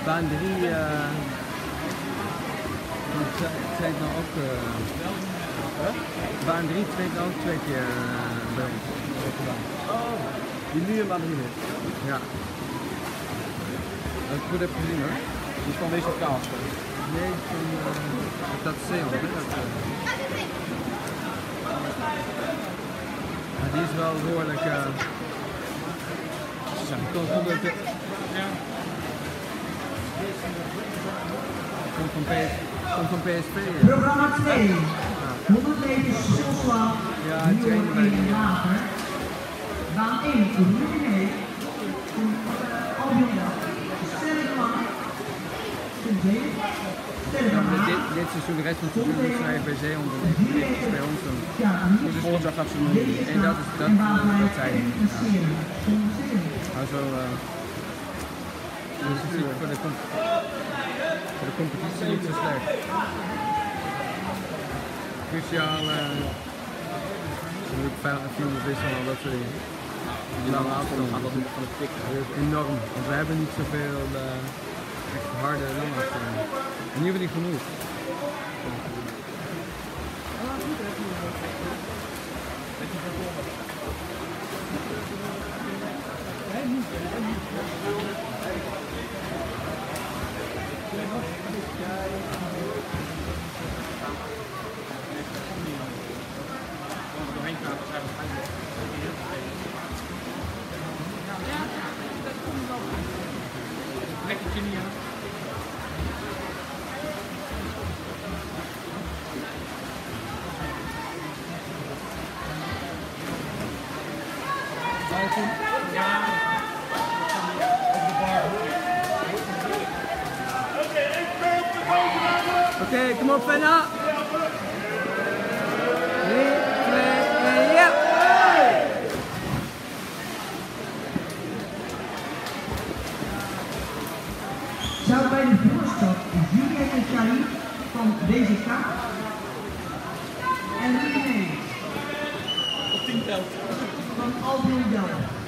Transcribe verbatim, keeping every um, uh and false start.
baan drie uh, traint nou ook. Uh, huh? Baan drie traint nou ook twee keer uh, bij ons. Oh, die nu in baan drie is? Ja. Dat ik goed heb gezien hoor. Die is van deze kaas. Nee, van uh, dat Zeeland. Dat, uh, ja, die is wel behoorlijk. Uh, komt, komt, uit de, ja. komt van P S, komt van P S V. Ja. Programma twee. honderd meter schoolslag. Ja, het trainen wij niet. Baan één. Ruben Albion. Sterrenman. Ja, maar dit, dit seizoen, de rest van het seizoen is hij bij Zeehond en dit is bij ons. Dus volgend jaar gaat ze doen. En dat is dat, dat zijn. Ja. Also, uh, dus het is voor de, voor de competitie niet zo slecht. Cruciaal, uh, natuurlijk vijfhonderd wisselen, dat soort dingen. Die lange afstand gaat dat van de pik. Enorm, want we hebben niet zoveel uh, echt harde lange afstanden. En nu hebben we niet genoeg. Oké, okay, kom op, Fenna. drie, twee, één, ja! Zou bij de voorstad Juliette Chahi van D Z K en René op tien telt van Albion Delft.